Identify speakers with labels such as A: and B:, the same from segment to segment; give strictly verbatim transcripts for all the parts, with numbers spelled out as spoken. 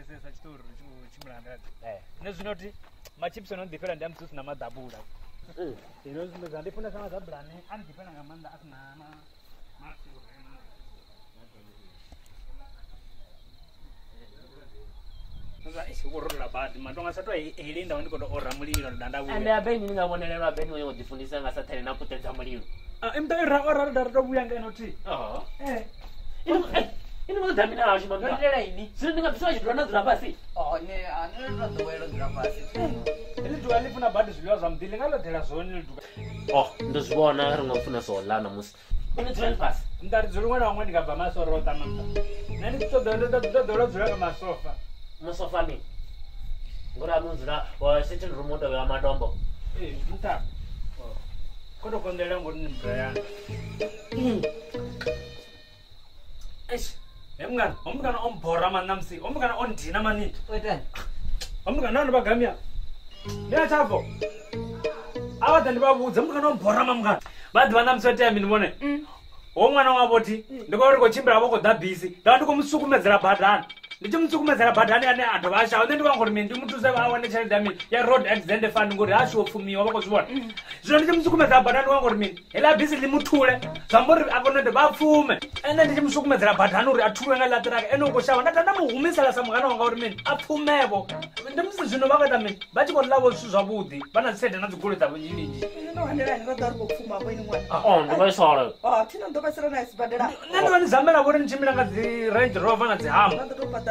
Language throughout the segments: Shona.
A: pfesesa chitori chimurandadzi nezvinoti machips anondipera ndamususi namadhabura ino zvimwe zvandifunda samadhabhurani andipera ngamanda asina urorora badi mandonga sato eilinda ndikondo orra muliro ndanda uya
B: ande abeni ningabonelela abeni wewe udifundisa ngasathele nakuthetha muliro
A: ah imta irra orra dardo buya ngenoti
B: ah
A: eh
B: ino ino ngodamina ashi mandlela ini sino ndingabiswa chidwana dzira pasi
C: oh ne anelo ndowelo dzira pasi
A: ili duka lifuna badi ziliwa zamdile ngalodela zoni liduka
B: oh ndozibona ringofuna solana musi ino dzira pasi
A: ndari dzulungwana wamwe ndikabva masorota mamta nani todolo dzula kamasofa
B: musofa ni ngora munzira wa sitting room ndo ya madombo
A: eh mta kodo kondela ngoni Brian eish emngani omngani ombhora manamsi omngani ondina manini
C: wetani
A: omngani nani bagamya ndiyachavo awada ndibabudza omngani ombhora mamngani vadi vanamswete yami ndibone omwana wavoti ndikori kochimbira voko dabhisi ndandikomusukumedzera bhadhani ndichimutsukumedzera bhadhani ane antu vashawo ndi ndikangoti mini ndimutuse aone cheleda mini ya road accident fund ngoti ashopfumiwa vakozviona zvino ndichimutsukumedzera bhadhani ndikangoti mini hela bhisi limutule zvambori akonoti vapfume ende ndichimusukumedzera bhadhani uri atulwe ngalati rake ene ukoshawa ndati ndamuhumisela samugana wanga kuti mini apfumevo ndimusi zvino vakaita mini vachikolavo zvisu zvavudi vana zisede nadzigolo dzavo nyinji
B: ndivaisola
A: nandivanizamela vori ndichimira ngadzi range rover ngadzihamba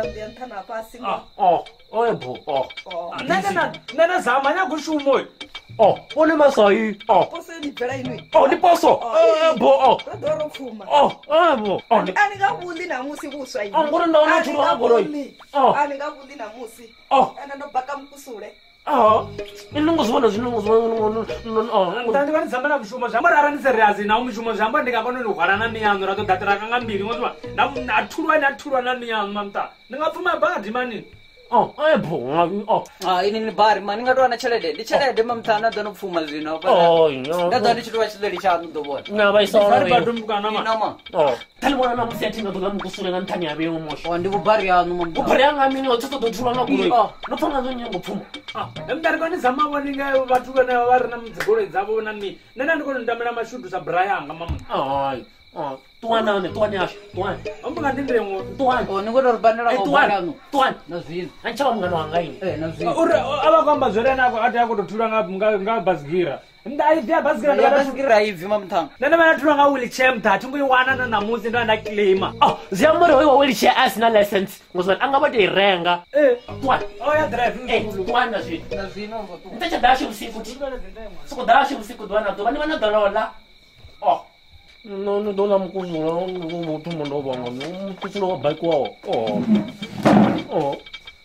B: oh oh bo oh
A: nana nana zama nyakushumo
B: oh pone masai oh
C: pose ni phela ini
B: oh liposo eh bo oh
C: doro phuma
B: oh eh bo oh
C: ani ngabundi namusi kuswa ini
B: oh ngoro ndaona chiro ngoroi
C: oh ani ngabundi namusi
B: oh
C: ana ndo baka mkusule
B: oh inongozibona zinongozibona oh
A: ndandi vani zama nakushuma zvambori arandiseriyasi nawo mushumo zvambori ndikakona nogwara namiyano ratodatira kanga mbiri ngozva natulwa natulwa namiyano mamta ndingapfuma bhadhi manini
B: oh eh bo oh
C: ah ini ni bari mani ngatwana chelede ndi chelede mamtana dono pfuma zino
B: oh no
C: ndadwa ndi chitwa chideli cha ndobona
B: na vaisola
A: vari badumbukana ma
C: inama
B: oh talibona namusi yatinga doga mukusule nganthani yabe umosho
C: oh ndi kubari yanu mamta
B: ubari yanga mini otsoto dotula na kulo oh nopfana zo nyengo pfuma
A: ah emdari kwani zama voninga vatu kana vari na mdzigolo dzavo na mi nena ndikono ndamela mashudu sa Brian nga mama
B: ai oh tuana ne tuana ash tuana
A: ombuka ndindemo
B: tuana
C: oh ningoto rubanela ko
B: tuana tuana
C: nazini
B: anchawa mngano wanga ini
C: eh nazini
A: uri avakwamba zverena ako ati akutotula nga nga bhasikira ndaivya bhasikira
C: ndabhasikira ivi mamtanga
A: nana vanatula nga wheelchair mtatu nguiwana namusi ndo andaclaima
B: oh ziyamuri wewe wheelchair asina license ngozwa angabati irenga
A: eh
B: tuana
A: oh ya driving
B: eh tuana shi
C: nazini ngo tu
B: ntacha dashi usiku siko dashi usiku tuana to vani vana dolola oh no no dona mukuzula ngomuntu umuntu obanga umukuzula wa bike wawo oh oh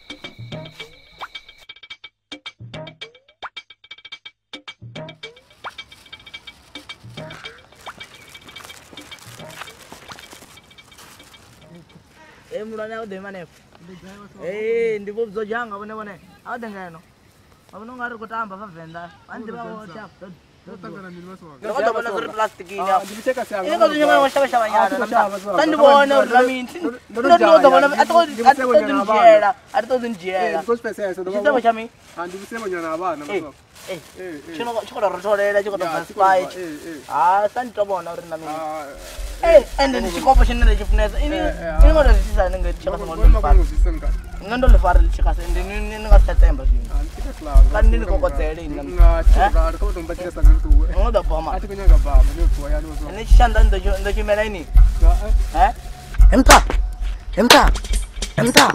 C: eh mulanya ode manefu eh ndipo bzojanga bone bone ade ngano abona ngari kutamba favenda andi bawo chap
D: Tangana mini maswa.
C: Ngoda bona zuri plastic ini hapo.
D: Ndibiteka siyanga.
C: Ini ngoda nyama washaba shaba nyana. Tandibona uraminti. Ndondo bona atoko atoko njera, atoko njera.
D: Because pesa eso
C: Ndibona
D: ndo.
C: chami.
D: Andi bisema nyana abana maswa.
C: Eh. Eh. Chino chikola rotorera chikola spike. Ah, sanditobona uri na mini. Eh, ende ndichikopo chinene chifuneza. Ini ini ngoda zisisa nenge chikasa ngoda. Ngando le fara lichikasa ende ningasetsemba zvino. Kandi ndini kokodzele ina.
D: Nga chira ko mbatira sana tu.
C: Ngoda boma.
D: Ati kunyanga baba ni kuwa yani uzo.
C: Ni chanda ndo ndo chimela ini.
D: Eh?
C: Emta. Emta. Emta.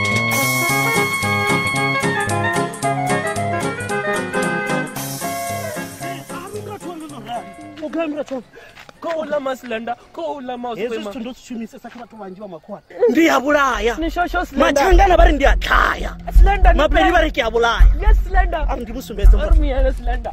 B: Ukamira chona. Kola maslanda, kola maswema.
E: Yesu ndo tshumisa sakhe batho banjiwa makhona.
B: Ndiyabulaya.
E: Ni shosho slender.
B: Machangana bari ndiyatlaya.
E: Slender.
B: Mapeli bari kiyabulaya.
E: Yes slender.
B: Ari ndibusumbeze mbo.
E: Army ya slender.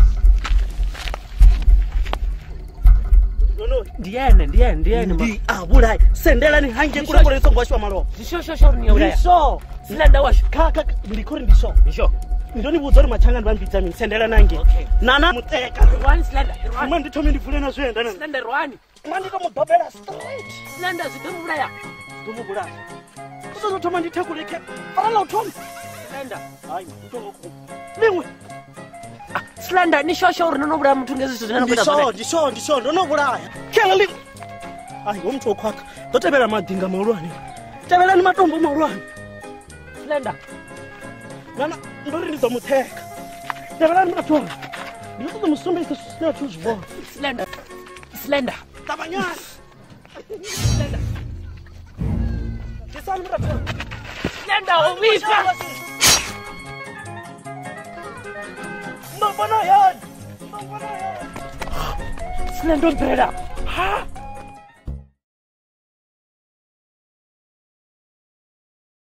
B: No no, ndiyene, ndiyene, ndiyene. Ndi abulaya. Sendela ni hanje kule kule isongwashwa malo.
E: Shosho shosho ni abulaya.
B: Ndisho. Slender washo.
E: Kaka ndikori ndisho.
B: Ndisho.
E: Ndoni budzori machangana bambidza mini sendela nange.
B: Okay.
E: Nana muteka.
B: One slender.
E: Mama ndithome ndivule na zvoenda nani.
B: Slender one.
E: Mama nditomudobela straight.
B: Slender zitomubulaya.
E: Ndomubulaya. uzothoma ndithekule khe farala uthoma
B: Slender.
E: hayi lengwe
B: Slender ni shosho uri nono bulaya muthu ngezi zwine na kuita
E: ndisho
B: zwone.
E: ndisho ndisho ndono bulaya khela lengwe hayi umthu okhwakha ndo tevhela madinga mahulwane tevhelani matombo mahulwane
B: Slender.
E: nana ndo ri ndi ḓo mutheka tevhelani mrathu wanga ndi ṱoḓa musumbedzisa zwine athu zwivona
B: Slender. Slender.
E: ṱavhanyani disani mrathu wanga
B: Slender uvifa.
E: ndo vona yani ndo vona yani
B: Slender brother.
E: ha